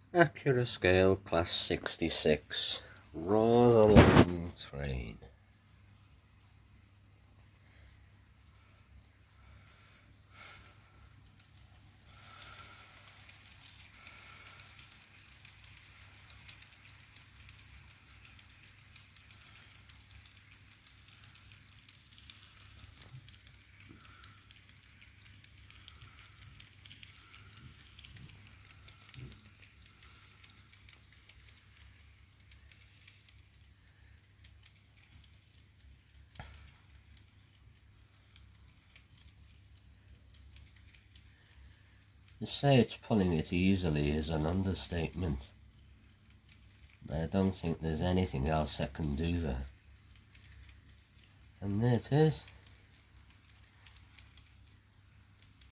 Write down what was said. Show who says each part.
Speaker 1: Accurascale class 66, rather long train. To say it's pulling it easily is an understatement. I don't think there's anything else that can do that. And there it is.